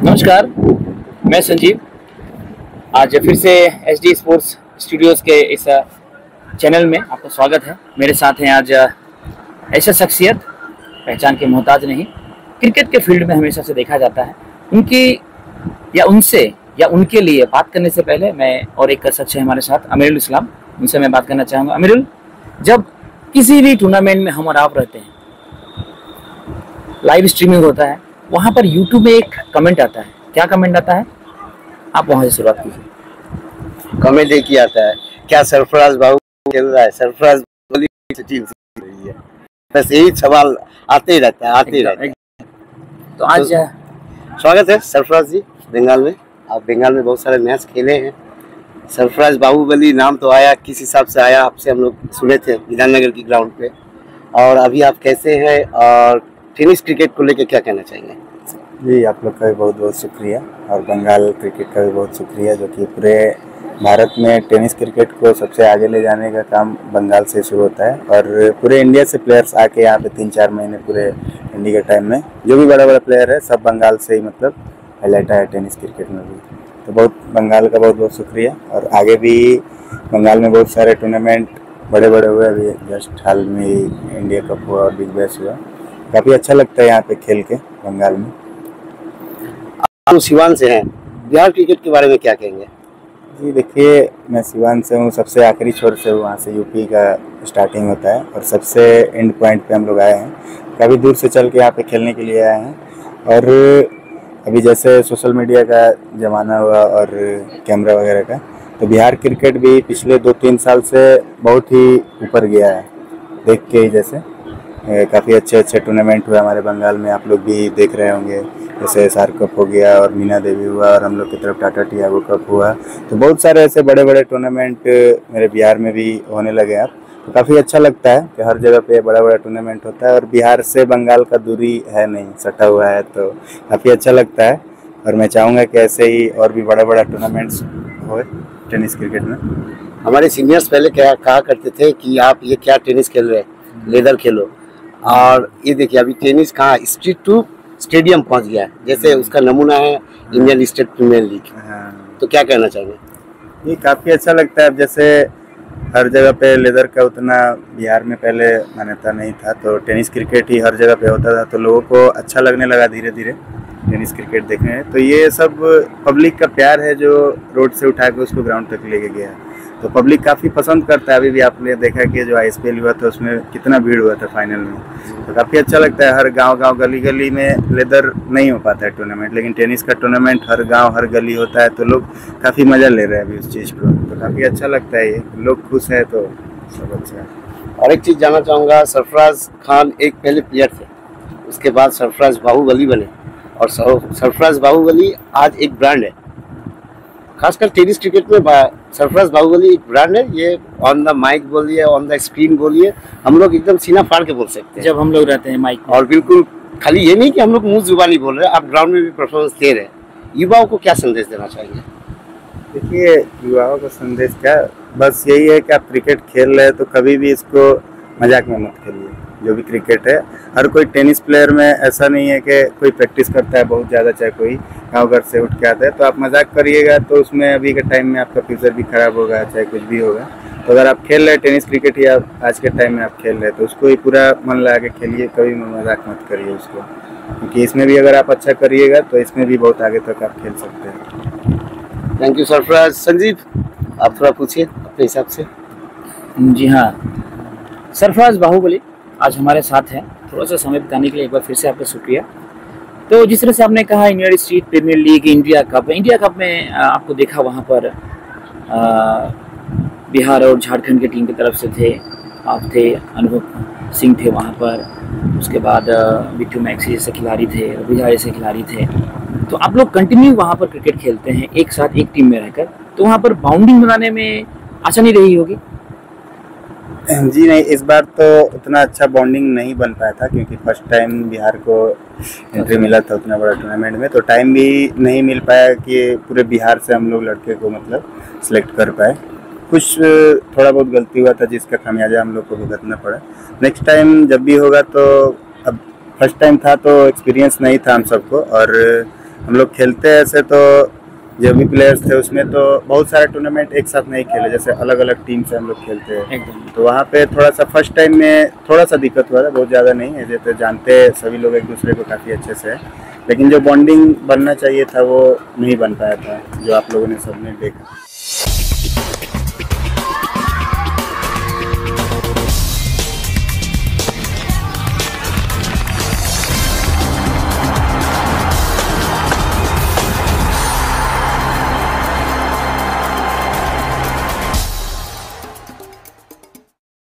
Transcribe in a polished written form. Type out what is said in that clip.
नमस्कार, मैं संजीव। आज फिर से एचडी स्पोर्ट्स स्टूडियोज़ के इस चैनल में आपका स्वागत है। मेरे साथ हैं आज ऐसा शख्सियत, पहचान के मोहताज नहीं, क्रिकेट के फील्ड में हमेशा से देखा जाता है। उनकी या उनसे या उनके लिए बात करने से पहले मैं और एक शख्स है हमारे साथ, अमीरुल इस्लाम, उनसे मैं बात करना चाहूँगा। अमीरुल, जब किसी भी टूर्नामेंट में हम और आप रहते हैं, लाइव स्ट्रीमिंग होता है, वहाँ पर यूट्यूब में एक कमेंट आता है। क्या कमेंट आता है, आप वहाँ से शुरुआत कीजिए। कमेंट एक ही आता है, क्या सरफराज बाबू खेल रहा है, सरफराज टीम रही है, बस यही सवाल आते ही रहता है। तो आज स्वागत है सरफराज जी बंगाल में। आप बंगाल में बहुत सारे मैच खेले हैं। सरफराज बाहुबली नाम तो आया, किस हिसाब से आया, आपसे हम लोग सुने थे विधाननगर की ग्राउंड पे। और अभी आप कैसे हैं और टेनिस क्रिकेट को लेकर क्या कहना चाहेंगे? जी, आप लोग का भी बहुत बहुत शुक्रिया और बंगाल क्रिकेट का भी बहुत शुक्रिया, जो कि पूरे भारत में टेनिस क्रिकेट को सबसे आगे ले जाने का काम बंगाल से शुरू होता है। और पूरे इंडिया से प्लेयर्स आके यहाँ पे 3-4 महीने पूरे इंडिया के टाइम में जो भी बड़ा बड़ा प्लेयर है सब बंगाल से ही मतलब हाईलाइट है टेनिस क्रिकेट में भी। तो बहुत बंगाल का बहुत बहुत शुक्रिया। और आगे भी बंगाल में बहुत सारे टूर्नामेंट बड़े बड़े हुए, अभी जस्ट हाल में इंडिया कप हुआ और बिग बैश हुआ। काफ़ी अच्छा लगता है यहाँ पे खेल के बंगाल में। आप सिवान से हैं, बिहार क्रिकेट के बारे में क्या कहेंगे? जी देखिए, मैं सिवान से हूँ, सबसे आखिरी छोर से हूँ, वहाँ से यूपी का स्टार्टिंग होता है और सबसे एंड पॉइंट पे हम लोग आए हैं। काफ़ी दूर से चल के यहाँ पे खेलने के लिए आए हैं। और अभी जैसे सोशल मीडिया का ज़माना हुआ और कैमरा वगैरह का, तो बिहार क्रिकेट भी पिछले 2-3 साल से बहुत ही ऊपर गया है। देख के ही जैसे काफ़ी अच्छे अच्छे टूर्नामेंट हुए हमारे बंगाल में, आप लोग भी देख रहे होंगे। जैसे SR कप हो गया और मीना देवी हुआ और हम लोग की तरफ टाटा टियागो कप हुआ। तो बहुत सारे ऐसे बड़े बड़े टूर्नामेंट मेरे बिहार में भी होने लगे अब। तो काफ़ी अच्छा लगता है कि हर जगह पे बड़ा बड़ा टूर्नामेंट होता है और बिहार से बंगाल का दूरी है नहीं, सटा हुआ है, तो काफ़ी अच्छा लगता है। और मैं चाहूँगा कि ऐसे ही और भी बड़ा बड़ा टूर्नामेंट्स हो टेनिस क्रिकेट में। हमारे सीनियर्स पहले क्या कहा करते थे कि आप ये क्या टेनिस खेल रहे हैं, लेदर खेलो। और ये देखिए अभी टेनिस कहाँ स्ट्रीट टू स्टेडियम पहुंच गया है, जैसे उसका नमूना है इंडियन स्टेट प्रीमियर लीग। तो क्या कहना चाहेंगे? ये काफ़ी अच्छा लगता है। अब जैसे हर जगह पे लेदर का उतना बिहार में पहले मान्यता नहीं था, तो टेनिस क्रिकेट ही हर जगह पे होता था, तो लोगों को अच्छा लगने लगा धीरे धीरे टेनिस क्रिकेट देखने। तो ये सब पब्लिक का प्यार है जो रोड से उठा के उसको ग्राउंड तक लेके गया है। तो पब्लिक काफ़ी पसंद करता है। अभी भी आपने देखा कि जो ISPL हुआ था उसमें कितना भीड़ हुआ था फाइनल में। तो काफ़ी अच्छा लगता है। हर गांव गली गली में लेदर नहीं हो पाता है टूर्नामेंट, लेकिन टेनिस का टूर्नामेंट हर गांव हर गली होता है, तो लोग काफ़ी मज़ा ले रहे हैं अभी उस चीज़ को। तो काफ़ी अच्छा लगता है, ये लोग खुश हैं तो सब अच्छा है। और एक चीज़ जानना चाहूँगा, सरफराज खान एक पहले प्लेयर थे, उसके बाद सरफराज बाहुबली बने और सरफराज बाहुबली आज एक ब्रांड है। खासकर टेनिस क्रिकेट में सरफराज बाहुबली एक ब्रांड है। ये ऑन द माइक बोलिए, ऑन द स्क्रीन बोलिए, हम लोग एकदम सीना फाड़ के बोल सकते हैं जब हम लोग रहते हैं माइक में। और बिल्कुल खाली ये नहीं कि हम लोग मुंह जुबानी बोल रहे हैं, आप ग्राउंड में भी परफॉर्मेंस दे रहे हैं। युवाओं को क्या संदेश देना चाहेंगे? देखिए, युवाओं का संदेश क्या, बस यही है कि आप क्रिकेट खेल रहे हैं तो कभी भी इसको मजाक में मत खेलिए। जो भी क्रिकेट है, हर कोई टेनिस प्लेयर में ऐसा नहीं है कि कोई प्रैक्टिस करता है बहुत ज़्यादा, चाहे कोई गाँव घर से उठ के आता है। तो आप मजाक करिएगा तो उसमें अभी के टाइम में आपका फ्यूचर भी खराब होगा, चाहे कुछ भी होगा। तो अगर आप खेल रहे हैं टेनिस क्रिकेट या आज के टाइम में आप खेल रहे हैं, तो उसको ही पूरा मन लगा के खेलिए, कभी मजाक मत करिए उसको, क्योंकि इसमें भी अगर आप अच्छा करिएगा तो इसमें भी बहुत आगे तक आप खेल सकते हैं। Thank you Sarfaraz. संजीव, आप थोड़ा पूछिए अपने हिसाब से। जी हाँ, सरफराज बाहुबली आज हमारे साथ हैं। थोड़ा सा समय बिताने के लिए एक बार फिर से आपका शुक्रिया। तो जिस तरह से आपने कहा Indian state premier league, India cup में आपको देखा, वहाँ पर बिहार और झारखंड की टीम की तरफ से थे, आप थे, अनुभव सिंह थे वहाँ पर, उसके बाद बिट्टू मैक्सी जैसे खिलाड़ी थे, रविजा जैसे खिलाड़ी थे। तो आप लोग कंटिन्यू वहाँ पर क्रिकेट खेलते हैं एक साथ एक टीम में रहकर, तो वहाँ पर बाउंडिंग बनाने में आसानी रही होगी? जी नहीं, इस बार तो उतना अच्छा बॉन्डिंग नहीं बन पाया था, क्योंकि फर्स्ट टाइम बिहार को एंट्री मिला था उतना बड़ा टूर्नामेंट में। तो टाइम भी नहीं मिल पाया कि पूरे बिहार से हम लोग लड़के को मतलब सिलेक्ट कर पाए। कुछ थोड़ा बहुत गलती हुआ था जिसका खामियाजा हम लोग को भुगतना पड़ा। नेक्स्ट टाइम जब भी होगा, तो अब फर्स्ट टाइम था तो एक्सपीरियंस नहीं था हम सबको, और हम लोग खेलते हैं ऐसे तो जो भी प्लेयर्स थे उसमें तो बहुत सारे टूर्नामेंट एक साथ नहीं खेले, जैसे अलग अलग टीम से हम लोग खेलते हैं। एकदम। तो वहाँ पे थोड़ा सा फर्स्ट टाइम में थोड़ा सा दिक्कत हुआ था, बहुत ज़्यादा नहीं है, जैसे जानते सभी लोग एक दूसरे को काफ़ी अच्छे से है, लेकिन जो बॉन्डिंग बनना चाहिए था वो नहीं बन पाया था, जो आप लोगों ने सबने देखा।